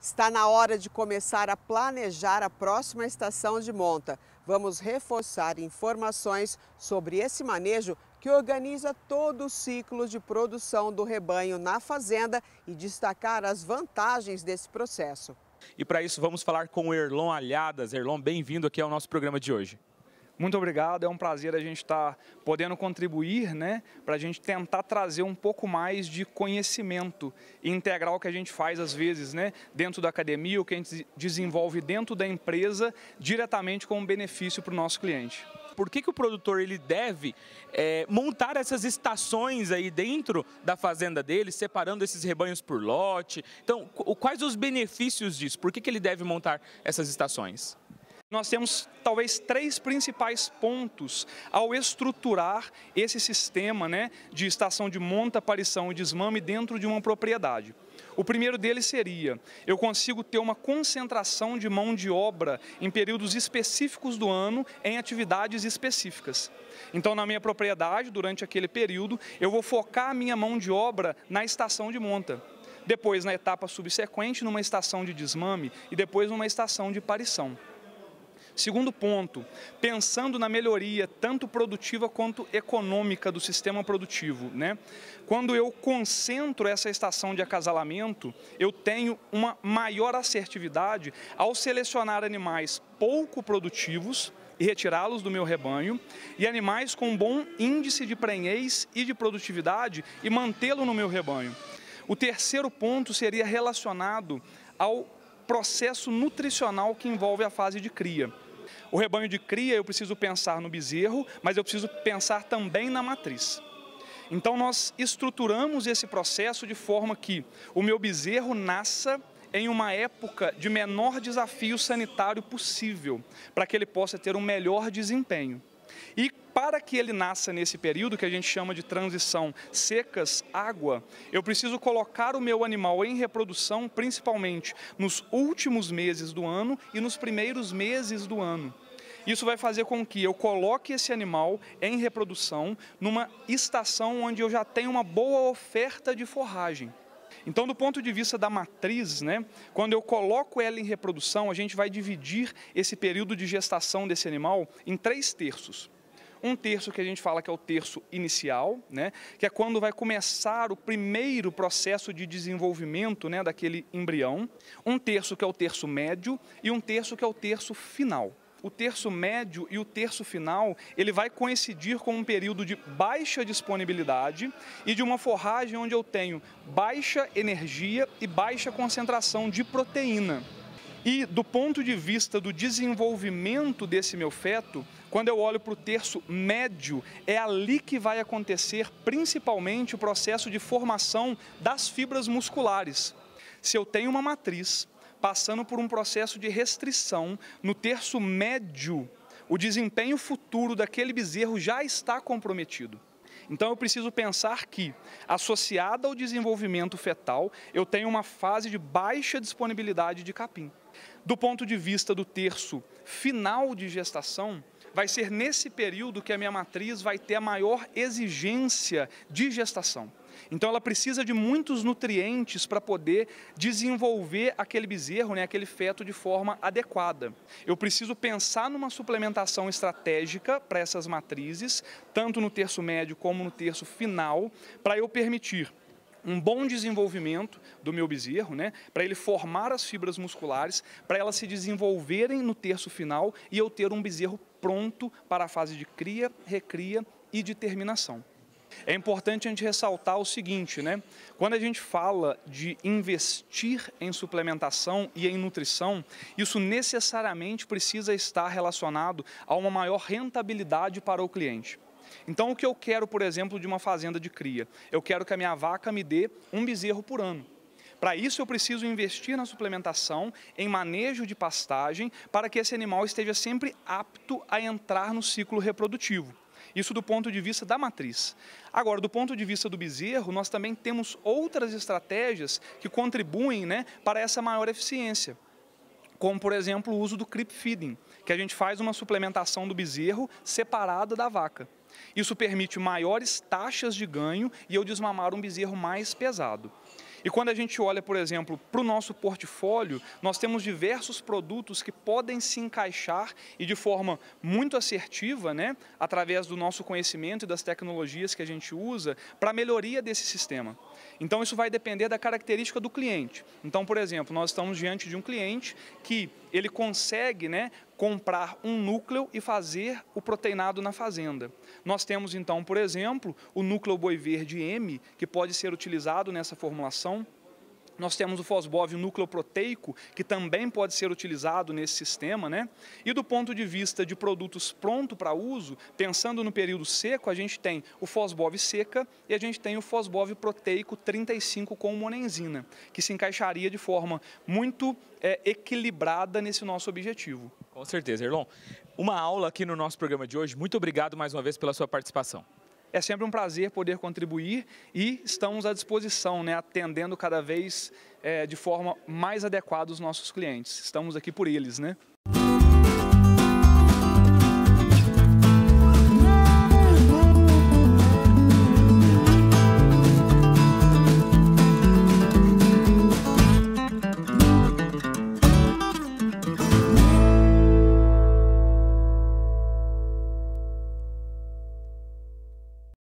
Está na hora de começar a planejar a próxima estação de monta. Vamos reforçar informações sobre esse manejo que organiza todo o ciclo de produção do rebanho na fazenda e destacar as vantagens desse processo. E para isso vamos falar com o Erlon Alhadas. Erlon, bem-vindo aqui ao nosso programa de hoje. Muito obrigado, é um prazer a gente estar podendo contribuir, para a gente tentar trazer um pouco mais de conhecimento e integrar o que a gente faz às vezes, dentro da academia, o que a gente desenvolve dentro da empresa, diretamente como benefício para o nosso cliente. Por que o produtor ele deve montar essas estações aí dentro da fazenda dele, separando esses rebanhos por lote? Então, quais os benefícios disso? Por que ele deve montar essas estações? Nós temos talvez 3 principais pontos ao estruturar esse sistema de estação de monta, parição e desmame dentro de uma propriedade. O primeiro deles seria, eu consigo ter uma concentração de mão de obra em períodos específicos do ano em atividades específicas. Então, na minha propriedade, durante aquele período, eu vou focar a minha mão de obra na estação de monta. Depois, na etapa subsequente, numa estação de desmame e depois numa estação de parição. Segundo ponto, pensando na melhoria tanto produtiva quanto econômica do sistema produtivo, Quando eu concentro essa estação de acasalamento, eu tenho uma maior assertividade ao selecionar animais pouco produtivos e retirá-los do meu rebanho, e animais com bom índice de prenhez e de produtividade e mantê-lo no meu rebanho. O terceiro ponto seria relacionado ao processo nutricional que envolve a fase de cria. O rebanho de cria eu preciso pensar no bezerro, mas eu preciso pensar também na matriz. Então nós estruturamos esse processo de forma que o meu bezerro nasça em uma época de menor desafio sanitário possível, para que ele possa ter um melhor desempenho. E para que ele nasça nesse período que a gente chama de transição secas-água, eu preciso colocar o meu animal em reprodução, principalmente nos últimos meses do ano e nos primeiros meses do ano. Isso vai fazer com que eu coloque esse animal em reprodução numa estação onde eu já tenho uma boa oferta de forragem. Então, do ponto de vista da matriz, quando eu coloco ela em reprodução, a gente vai dividir esse período de gestação desse animal em 3 terços. Um terço que a gente fala que é o terço inicial, que é quando vai começar o primeiro processo de desenvolvimento daquele embrião. Um terço que é o terço médio e um terço que é o terço final. O terço médio e o terço final, ele vai coincidir com um período de baixa disponibilidade e de uma forragem onde eu tenho baixa energia e baixa concentração de proteína. E do ponto de vista do desenvolvimento desse meu feto, quando eu olho para o terço médio, é ali que vai acontecer principalmente o processo de formação das fibras musculares. Se eu tenho uma matriz passando por um processo de restrição no terço médio, o desempenho futuro daquele bezerro já está comprometido. Então eu preciso pensar que, associada ao desenvolvimento fetal, eu tenho uma fase de baixa disponibilidade de capim. Do ponto de vista do terço final de gestação, vai ser nesse período que a minha matriz vai ter a maior exigência de gestação. Então ela precisa de muitos nutrientes para poder desenvolver aquele bezerro, aquele feto de forma adequada. Eu preciso pensar numa suplementação estratégica para essas matrizes, tanto no terço médio como no terço final, para eu permitir um bom desenvolvimento do meu bezerro, para ele formar as fibras musculares, para elas se desenvolverem no terço final e eu ter um bezerro pronto para a fase de cria, recria e de terminação. É importante a gente ressaltar o seguinte, quando a gente fala de investir em suplementação e em nutrição, isso necessariamente precisa estar relacionado a uma maior rentabilidade para o cliente. Então, o que eu quero, por exemplo, de uma fazenda de cria? Eu quero que a minha vaca me dê um bezerro por ano. Para isso, eu preciso investir na suplementação, em manejo de pastagem, para que esse animal esteja sempre apto a entrar no ciclo reprodutivo. Isso do ponto de vista da matriz. Agora, do ponto de vista do bezerro, nós também temos outras estratégias que contribuem para essa maior eficiência. Como, por exemplo, o uso do creep feeding, que a gente faz uma suplementação do bezerro separada da vaca. Isso permite maiores taxas de ganho e eu desmamar um bezerro mais pesado. E quando a gente olha, por exemplo, para o nosso portfólio, nós temos diversos produtos que podem se encaixar e de forma muito assertiva, né, através do nosso conhecimento e das tecnologias que a gente usa para a melhoria desse sistema. Então isso vai depender da característica do cliente. Então, por exemplo, nós estamos diante de um cliente que ele consegue, né, comprar um núcleo e fazer o proteinado na fazenda. Nós temos então, por exemplo, o núcleo boi verde M, que pode ser utilizado nessa formulação. Nós temos o Fosbov, o núcleo proteico, que também pode ser utilizado nesse sistema, né? E do ponto de vista de produtos prontos para uso, pensando no período seco, a gente tem o Fosbov seca e a gente tem o Fosbov proteico 35 com monenzina, que se encaixaria de forma muito equilibrada nesse nosso objetivo. Com certeza, Erlon. Uma aula aqui no nosso programa de hoje. Muito obrigado mais uma vez pela sua participação. É sempre um prazer poder contribuir e estamos à disposição, né, atendendo cada vez de forma mais adequada os nossos clientes. Estamos aqui por eles, né?